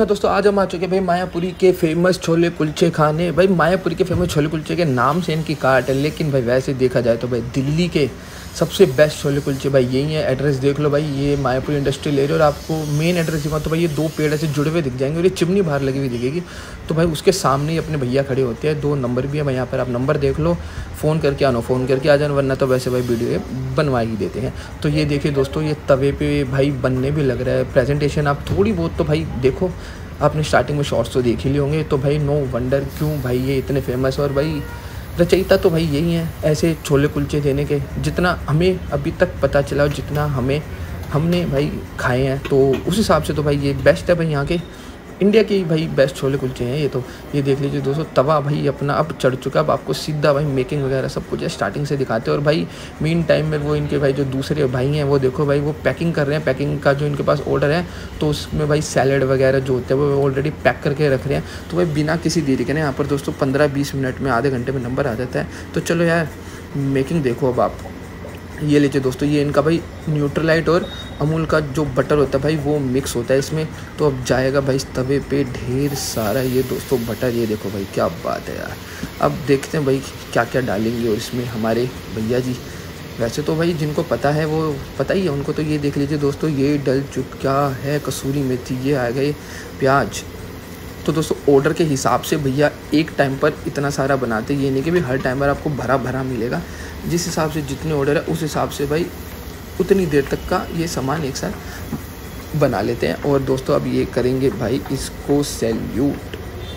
हाँ दोस्तों, आज हम आ चुके हैं भाई मायापुरी के फेमस छोले कुलचे खाने। भाई मायापुरी के फेमस छोले कुलचे के नाम से इनकी काट है, लेकिन भाई वैसे देखा जाए तो भाई दिल्ली के सबसे बेस्ट छोले कुलचे भाई यही है। एड्रेस देख लो भाई, ये मायापुरी इंडस्ट्रियल एरिया, और आपको मेन एड्रेस दिखा तो भाई ये दो पेड़ ऐसे जुड़े हुए दिख जाएंगे और ये चिमनी बाहर लगी हुई दिखेगी। तो भाई उसके सामने ही अपने भैया खड़े होते हैं, 2 नंबर भी है भाई यहाँ पर, आप नंबर देख लो, फ़ोन करके आना, फ़ोन करके आ जाना, वरना तो वैसे भाई वीडियो बनवा ही देते हैं। तो ये देखिए दोस्तों, ये तवे पे भाई बनने भी लग रहा है। प्रेजेंटेशन आप थोड़ी बहुत तो भाई देखो, आपने स्टार्टिंग में शॉर्ट्स तो देख ही लिए होंगे। तो भाई नो वंडर क्यों भाई ये इतने फेमस, और भाई रचयिता तो भाई यही है ऐसे छोले कुलचे देने के। जितना हमें अभी तक पता चला और जितना हमने भाई खाए हैं, तो उस हिसाब से तो भाई ये बेस्ट है भाई, यहाँ के इंडिया के भाई बेस्ट छोले कुलचे हैं ये। तो ये देख लीजिए दोस्तों, तवा भाई अपना अब चढ़ चुका है। अब आपको सीधा भाई मेकिंग वगैरह सब कुछ है स्टार्टिंग से दिखाते हैं। और भाई मीन टाइम में वो इनके भाई जो दूसरे भाई हैं वो देखो भाई, वो पैकिंग कर रहे हैं। पैकिंग का जो इनके पास ऑर्डर है, तो उसमें भाई सैलेड वगैरह जो होते हैं वो ऑलरेडी पैक करके रख रहे हैं। तो भाई बिना किसी देरी के ना यहाँ पर दोस्तों 15-20 मिनट में, आधे घंटे में नंबर आ जाता है। तो चलो यार मेकिंग देखो अब आप। ये लीजिए दोस्तों, ये इनका भाई न्यूट्रलाइट और अमूल का जो बटर होता है भाई वो मिक्स होता है इसमें। तो अब जाएगा भाई इस तवे पे ढेर सारा ये दोस्तों बटर। ये देखो भाई क्या बात है यार। अब देखते हैं भाई क्या क्या डालेंगे और इसमें हमारे भैया जी। वैसे तो भाई जिनको पता है वो पता ही है उनको। तो ये देख लीजिए दोस्तों, ये डल चुका है कसूरी मेथी, ये आ गए प्याज। तो दोस्तों ऑर्डर के हिसाब से भैया एक टाइम पर इतना सारा बनाते, ये नहीं कि भाई हर टाइम पर आपको भरा भरा मिलेगा। जिस हिसाब से जितने ऑर्डर है उस हिसाब से भाई उतनी देर तक का ये सामान एक साथ बना लेते हैं। और दोस्तों अब ये करेंगे भाई इसको सैल्यूट।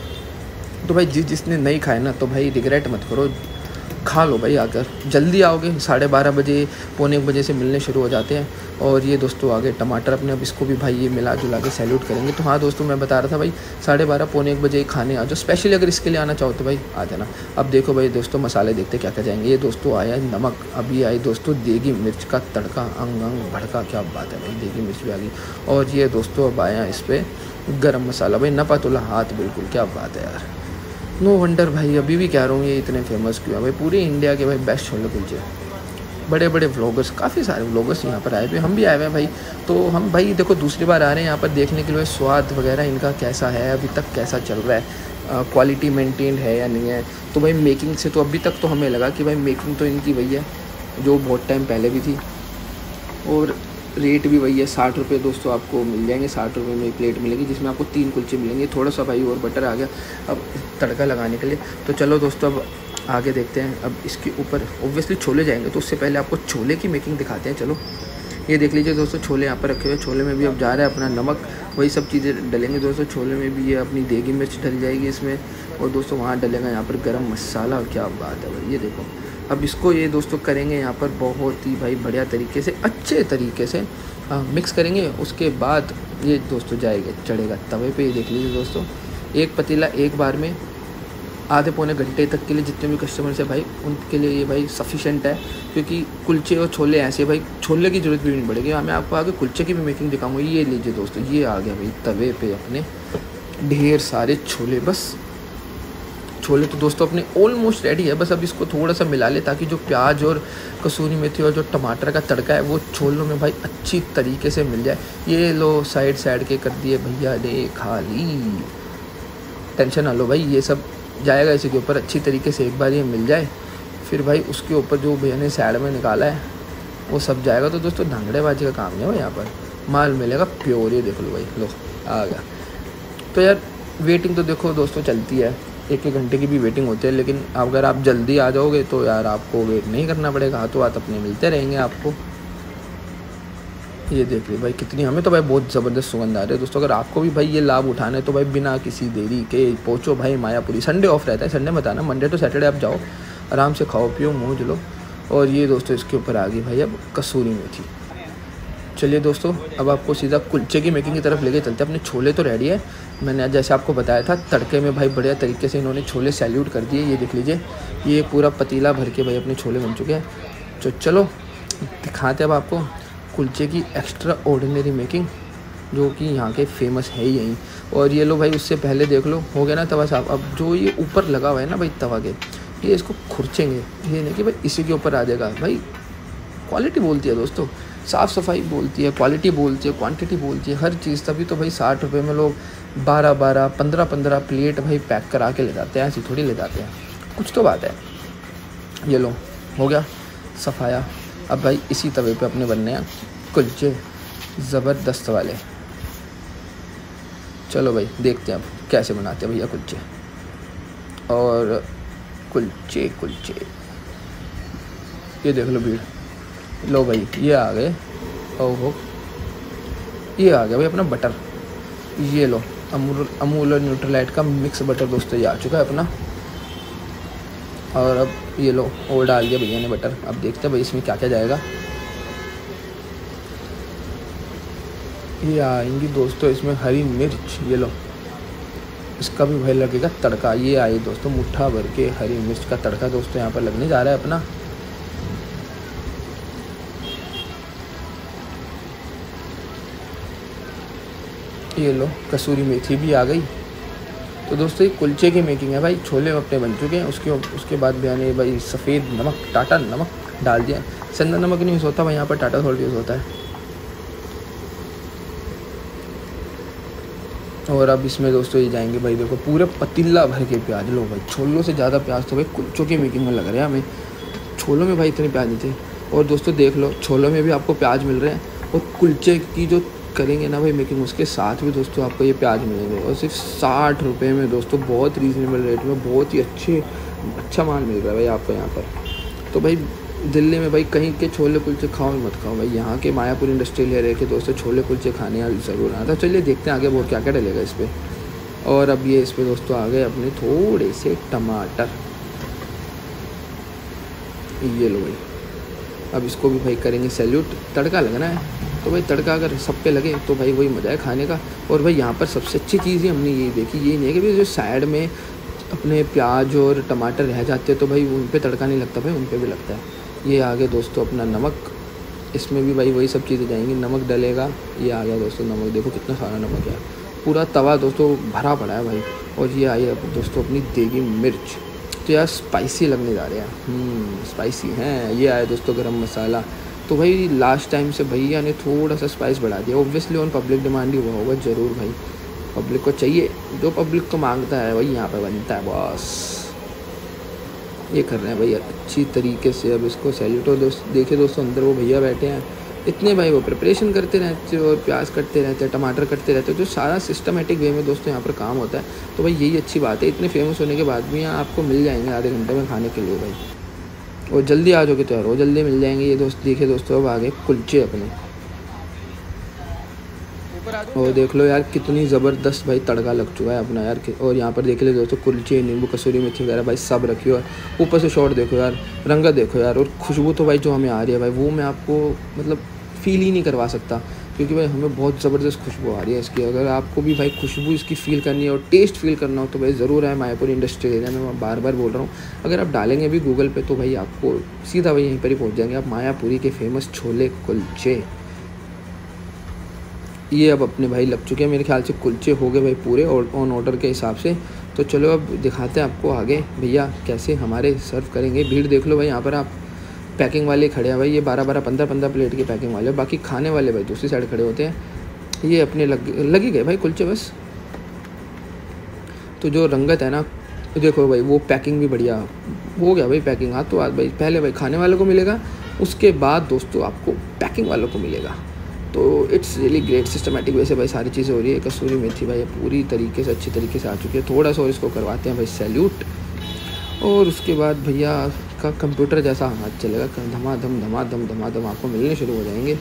तो भाई जिसने नहीं खाया ना, तो भाई रिग्रेट मत करो, खा लो भाई आकर। जल्दी आओगे, 12:30 बजे, पौने 1 बजे से मिलने शुरू हो जाते हैं। और ये दोस्तों आगे टमाटर अपने, अब इसको भी भाई ये मिला जुला के सैल्यूट करेंगे। तो हाँ दोस्तों, मैं बता रहा था भाई 12:30 पौने 1 बजे खाने आ जाओ। स्पेशली अगर इसके लिए आना चाहो तो भाई आ जाना। अब देखो भाई दोस्तों मसाले देखते क्या क्या जाएंगे। ये दोस्तों आया नमक, अभी आई दोस्तों देगी मिर्च का तड़का, अंग अंग भड़का, क्या बात है भाई, देगी मिर्च भी आ गई। और ये दोस्तों अब आया इस पर गर्म मसाला भाई, नपा तुला हाथ बिल्कुल, क्या बात है यार। नो वंडर भाई, अभी भी कह रहा हूँ ये इतने फेमस क्यों है भाई। पूरे इंडिया के भाई बेस्ट छोले कुलचे, बड़े बड़े व्लॉगर्स, काफ़ी सारे व्लॉगर्स यहाँ पर आए हुए, हम भी आए हुए हैं भाई। तो हम भाई देखो दूसरी बार आ रहे हैं यहाँ पर देखने के लिए स्वाद वगैरह इनका कैसा है, अभी तक कैसा चल रहा है, क्वालिटी मेंटेन है या नहीं है। तो भाई मेकिंग से तो अभी तक तो हमें लगा कि भाई मेकिंग तो इनकी वही है जो बहुत टाइम पहले भी थी। और रेट भी वही है, 60 रुपये दोस्तों आपको मिल जाएंगे। 60 रुपये में एक प्लेट मिलेगी जिसमें आपको 3 कुलचे मिलेंगे। थोड़ा सा भाई और बटर आ गया अब तड़का लगाने के लिए। तो चलो दोस्तों अब आगे देखते हैं। अब इसके ऊपर ओब्वियसली छोले जाएंगे, तो उससे पहले आपको छोले की मेकिंग दिखाते हैं। चलो ये देख लीजिए दोस्तों, छोले यहाँ पर रखे हुए। छोले में भी अब जा रहा है अपना नमक, वही सब चीज़ें डलेंगे दोस्तों। छोले में भी ये अपनी देगी मिर्च डल जाएगी इसमें। और दोस्तों वहाँ डलेगा यहाँ पर गरम मसाला, और क्या बात है भाई। ये देखो अब इसको ये दोस्तों करेंगे यहाँ पर बहुत ही भाई बढ़िया तरीके से, अच्छे तरीके से मिक्स करेंगे। उसके बाद ये दोस्तों जाएगा चढ़ेगा तवे पे। ये देख लीजिए दोस्तों, एक पतीला एक बार में आधे पौने घंटे तक के लिए जितने भी कस्टमर्स है भाई उनके लिए ये भाई सफिशेंट है। क्योंकि कुलचे और छोले ऐसे भाई, छोले की ज़रूरत भी नहीं पड़ेगी। मैं आपको आगे कुलचे की भी मेकिंग दिखाऊंगा। ये लीजिए दोस्तों, ये आ गया भाई तवे पे अपने ढेर सारे छोले। बस छोले तो दोस्तों अपने ऑलमोस्ट रेडी है, बस अब इसको थोड़ा सा मिला ले ताकि जो प्याज और कसूरी मेथी और जो टमाटर का तड़का है वो छोलों में भाई अच्छी तरीके से मिल जाए। ये लो साइड के कर दिए भैया ने खा ली, टेंशन ना लो भाई, ये सब जाएगा इसी के ऊपर अच्छी तरीके से। एक बार ये मिल जाए फिर भाई उसके ऊपर जो भैया ने साइड में निकाला है वो सब जाएगा। तो दोस्तों धांगड़ेबाजी का काम नहीं है भाई, यहाँ पर माल मिलेगा प्योर। ये देख लो भाई, लो आ गया। तो यार वेटिंग तो देखो दोस्तों चलती है, 1-1 घंटे की भी वेटिंग होती है। लेकिन अगर आप जल्दी आ जाओगे तो यार आपको वेट नहीं करना पड़ेगा, हाथों हाथ अपने मिलते रहेंगे आपको। ये देख लो भाई कितनी, हमें तो भाई बहुत ज़बरदस्त सुगंध आ रही है दोस्तों। अगर आपको भी भाई ये लाभ उठाना है तो भाई बिना किसी देरी के पहुँचो भाई मायापुरी। संडे ऑफ रहता है, संडे मत आना, मंडे टू सैटरडे आप जाओ, आराम से खाओ पियो मौज लो। और ये दोस्तों इसके ऊपर आ गई भाई अब कसूरी मेथी। चलिए दोस्तों अब आपको सीधा कुलचे की मेकिंग की तरफ लेके चलते हैं। अपने छोले तो रेडी है, मैंने जैसे आपको बताया था तड़के में भाई बढ़िया तरीके से इन्होंने छोले सैल्यूट कर दिए। ये देख लीजिए, ये पूरा पतीला भर के भाई अपने छोले बन चुके हैं। तो चलो दिखाते अब आपको कुलचे की एक्स्ट्रा ऑर्डिनरी मेकिंग, जो कि यहाँ के फेमस है ही यहीं। और ये लो भाई, उससे पहले देख लो हो गया ना तवा साफ। अब जो ये ऊपर लगा हुआ है ना भाई तवा के, ये इसको खुरचेंगे, ये नहीं कि भाई इसी के ऊपर आ जाएगा। भाई क्वालिटी बोलती है दोस्तों, साफ़ सफाई बोलती है, क्वालिटी बोलती है, क्वांटिटी बोलती है, हर चीज़। तभी तो भाई 60 रुपये में लोग 12-12, 15-15 प्लेट भाई पैक करा के ले जाते हैं, ऐसी थोड़ी ले जाते हैं, कुछ तो बात है। ये लो हो गया सफाया। अब भाई इसी तवे पे अपने बनने हैं कुलचे ज़बरदस्त वाले। चलो भाई देखते हैं अब कैसे बनाते हैं भैया कुलचे। और कुलचे ये देख लो भीड़, लो भाई ये आ गए। ओहो ये आ गया भाई अपना बटर, ये लो अमूल और न्यूट्रीलाइट का मिक्स बटर दोस्तों, ये आ चुका है अपना। और अब ये लो और डाल दिया भैया ने बटर। अब देखते हैं भाई इसमें क्या क्या जाएगा। ये आएंगी दोस्तों इसमें हरी मिर्च, ये लो इसका भी भाई लगेगा तड़का। ये आई दोस्तों मुट्ठा भर के हरी मिर्च का तड़का दोस्तों यहाँ पर लगने जा रहा है अपना। ये लो कसूरी मेथी भी आ गई। तो दोस्तों ये कुलचे की मेकिंग है भाई। छोले अपने बन चुके हैं। उसके बाद भैया ने भाई सफ़ेद नमक टाटा नमक डाल दिया। सेंधा नमक नहीं यूज़ होता भाई, यहाँ पर टाटा सॉल्ट यूज़ होता है। और अब इसमें दोस्तों ये जाएंगे भाई देखो पूरे पतीला भर के प्याज। लो भाई छोलों से ज़्यादा प्याज तो भाई कुलचों की मेकिंग में लग रहा है हमें। छोलों में भाई इतने प्याज नहीं थे। और दोस्तों देख लो छोलों में भी आपको प्याज मिल रहे हैं, और कुलचे की जो करेंगे ना भाई मेकिंग उसके साथ भी दोस्तों आपको ये प्याज मिलेंगे। और सिर्फ 60 रुपये में दोस्तों, बहुत रीज़नेबल रेट में बहुत ही अच्छा माल मिल रहा है भाई आपको यहाँ पर। तो भाई दिल्ली में भाई कहीं के छोले कुलचे खाओ मत खाओ भाई, यहाँ के मायापुर इंडस्ट्रियल एरिया के दोस्तों छोले कुलचे खाने ज़रूर आना था। चलिए देखते हैं आगे वो क्या क्या डलेगा इस पर। और अब ये इस पर दोस्तों आ गए अपने थोड़े से टमाटर, ये लो भाई। अब इसको भी भाई करेंगे सैल्यूट। तड़का लगना है तो भाई तड़का अगर सब पे लगे तो भाई वही मज़ा है खाने का। और भाई यहाँ पर सबसे अच्छी चीज़ ही हमने ये देखी, ये नहीं है कि भाई जो साइड में अपने प्याज और टमाटर रह जाते हैं तो भाई उन पे तड़का नहीं लगता, भाई उन पे भी लगता है। ये आ गया दोस्तों अपना नमक, इसमें भी भाई वही सब चीज़ें जाएंगी। नमक डलेगा, ये आ गया दोस्तों नमक, देखो कितना सारा नमक है, पूरा तवा दोस्तों भरा पड़ा है भाई। और ये आई दोस्तों अपनी देगी मिर्च, तो यार स्पाइसी लगने जा रहे हैं, स्पाइसी हैं। ये आया दोस्तों गरम मसाला। तो भाई लास्ट टाइम से भैया ने थोड़ा सा स्पाइस बढ़ा दिया, ओब्वियसली ऑन पब्लिक डिमांड ही हुआ होगा ज़रूर भाई। पब्लिक को चाहिए, जो पब्लिक को मांगता है वही यहाँ पर बनता है बॉस। ये कर रहे हैं भाई अच्छी तरीके से। अब इसको सैल्यूट। और देखिए दोस्तों अंदर वो भैया बैठे हैं, इतने भाई वो प्रिपरेशन करते रहते और प्याज कटते रहते हैं, टमाटर कटते रहते हैं, जो सारा सिस्टमेटिक वे में दोस्तों यहाँ पर काम होता है। तो भाई यही अच्छी बात है, इतने फेमस होने के बाद भी यहाँ आपको मिल जाएंगे आधे घंटे में खाने के लिए भाई। और जल्दी आ जाओगे तो यार वो जल्दी मिल जाएंगे। ये दोस्त देखिए दोस्तों अब आगे कुलचे अपने, और देख लो यार कितनी ज़बरदस्त भाई तड़का लग चुका है अपना यार। और यहाँ पर देख लो दोस्तों कुलचे, नींबू, कसूरी मेथी वगैरह भाई सब रखी हो। ऊपर से शॉट देखो यार, रंगत देखो यार, और खुशबू तो भाई जो हमें आ रही है भाई वो मैं आपको मतलब फ़ील ही नहीं करवा सकता, क्योंकि भाई हमें बहुत ज़बरदस्त खुशबू आ रही है इसकी। अगर आपको भी भाई खुशबू इसकी फ़ील करनी है और टेस्ट फील करना हो तो भाई ज़रूर है मायापुर इंडस्ट्रियल एरिया में। मैं बार बार बोल रहा हूँ, अगर आप डालेंगे भी गूगल पे तो भाई आपको सीधा भाई यहीं पर ही पहुँच जाएंगे आप, मायापुरी के फेमस छोले कुलचे। ये अब अपने भाई लग चुके हैं, मेरे ख्याल से कुलचे हो गए भाई पूरे और ऑन ऑर्डर के हिसाब से। तो चलो अब दिखाते हैं आपको आगे भैया कैसे हमारे सर्व करेंगे। भीड़ देख लो भाई, यहाँ पर आप पैकिंग वाले खड़े हैं भाई, ये 12-12, 15-15 प्लेट की पैकिंग वाले, बाकी खाने वाले भाई दूसरी साइड खड़े होते हैं। ये अपने लग ही गए भाई कुलचे बस। तो जो रंगत है ना देखो भाई, वो पैकिंग भी बढ़िया हो गया भाई। पैकिंग हाथ तो आज भाई पहले भाई खाने वालों को मिलेगा, उसके बाद दोस्तों आपको पैकिंग वालों को मिलेगा। तो इट्स रियली ग्रेट सिस्टमेटिक वैसे भाई सारी चीज़ें हो रही है। कसूरी मेथी भाई पूरी तरीके से अच्छी तरीके से आ चुकी है। थोड़ा सा और इसको करवाते हैं भाई सैल्यूट, और उसके बाद भैया का कंप्यूटर जैसा हाथ चलेगा, धमाधम धमाधम धमाधम आपको मिलने शुरू हो जाएंगे।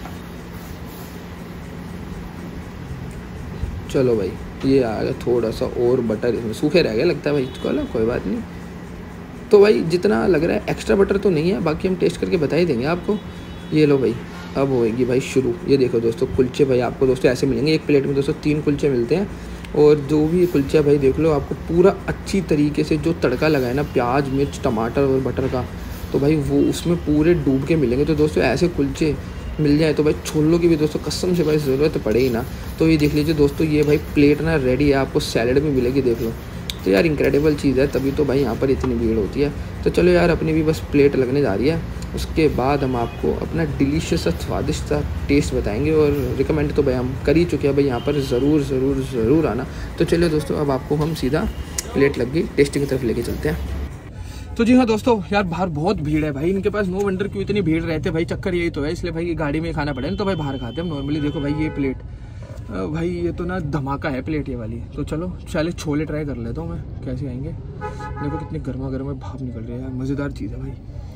चलो भाई ये आ गया थोड़ा सा और बटर, इसमें सूखे रह गए लगता है भाई, चलो कोई बात नहीं। तो भाई जितना लग रहा है एक्स्ट्रा बटर तो नहीं है, बाकी हम टेस्ट करके बता ही देंगे आपको। ये लो भाई अब होएगी भाई शुरू। ये देखो दोस्तों कुलचे भाई आपको दोस्तों ऐसे मिलेंगे, एक प्लेट में दोस्तों 3 कुलचे मिलते हैं। और जो भी कुलचा भाई देख लो आपको पूरा अच्छी तरीके से जो तड़का लगा है ना प्याज मिर्च टमाटर और बटर का, तो भाई वो उसमें पूरे डूब के मिलेंगे। तो दोस्तों ऐसे कुलचे मिल जाए तो भाई छोलों की भी दोस्तों कसम से भाई ज़रूरत पड़े ही ना। तो ये देख लीजिए दोस्तों, ये भाई प्लेट ना रेडी है, आपको सैलड भी मिलेगी देख लो। तो यार इनक्रेडिबल चीज़ है, तभी तो भाई यहाँ पर इतनी भीड़ होती है। तो चलो यार अपनी भी बस प्लेट लगने जा रही है, उसके बाद हम आपको अपना डिलीशियस सा स्वादिष्ट सा टेस्ट बताएंगे। और रिकमेंड तो भाई हम कर ही चुके हैं भाई, यहाँ पर ज़रूर आना। तो चलिए दोस्तों अब आपको हम सीधा प्लेट लग गई टेस्टिंग की तरफ लेके चलते हैं। तो जी हाँ दोस्तों, यार बाहर बहुत भीड़ है भाई, इनके पास नो वंडर क्यों इतनी भीड़ रहते भाई, चक्कर यही तो है, इसलिए भाई गाड़ी में खाना पड़े ना, तो भाई बाहर खाते हैं नॉर्मली। देखो भाई ये प्लेट भाई ये तो ना धमाका है प्लेट ये वाली। तो चलो चले छोले ट्राई कर लेता हूँ मैं कैसे आएंगे। देखो कितनी गर्मा गर्म है, भाप निकल रही है, मज़ेदार चीज़ है भाई।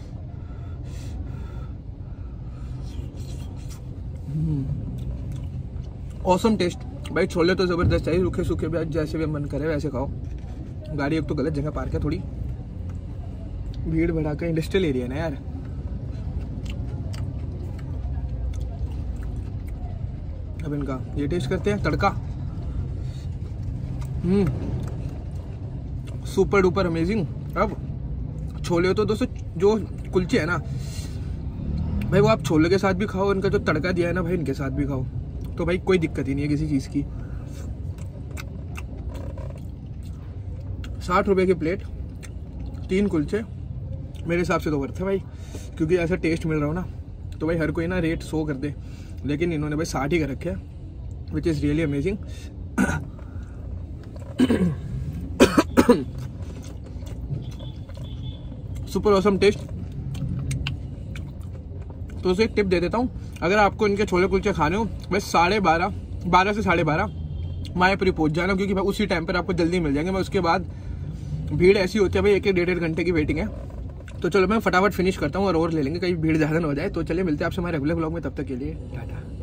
ऑसम टेस्ट भाई, छोले तो ज़बरदस्त चाहिए, रूखे सूखे भी जैसे भी मन करे वैसे खाओ। गाड़ी एक तो गलत जगह पार्क है, थोड़ी भीड़ भड़ाका इंडस्ट्रियल एरिया है ना यार। अब इनका ये टेस्ट करते हैं तड़का। Super duper amazing. अब छोले तो दोस्तों जो कुलचे है ना भाई, वो आप छोले के साथ भी खाओ, इनका जो तड़का दिया है ना भाई इनके साथ भी खाओ, तो भाई कोई दिक्कत ही नहीं है किसी चीज़ की। 60 रुपए की प्लेट, 3 कुलचे, मेरे हिसाब से तो वर्थ है भाई, क्योंकि ऐसा टेस्ट मिल रहा हो ना तो भाई हर कोई ना रेट 100 कर दे, लेकिन इन्होंने भाई 60 ही कर रखे हैं, which is really amazing. Super awesome taste. तो उसे एक टिप दे देता हूँ, अगर आपको इनके छोले कुलचे खाने हो भाई 12:30 से 12:30 मायापुरी पहुँच जाना, क्योंकि भाई उसी टाइम पर आपको जल्दी मिल जाएंगे। मैं उसके बाद भीड़ ऐसी होती है भाई, 1-1.5 घंटे की वेटिंग है। तो चलो मैं फटाफट फिनिश करता हूँ और ले लेंगे, कहीं भीड़ ज़्यादा ना हो जाए। तो चलिए मिलते हैं आपसे हमारे अगले व्लॉग में, तब तक के लिए टाटा।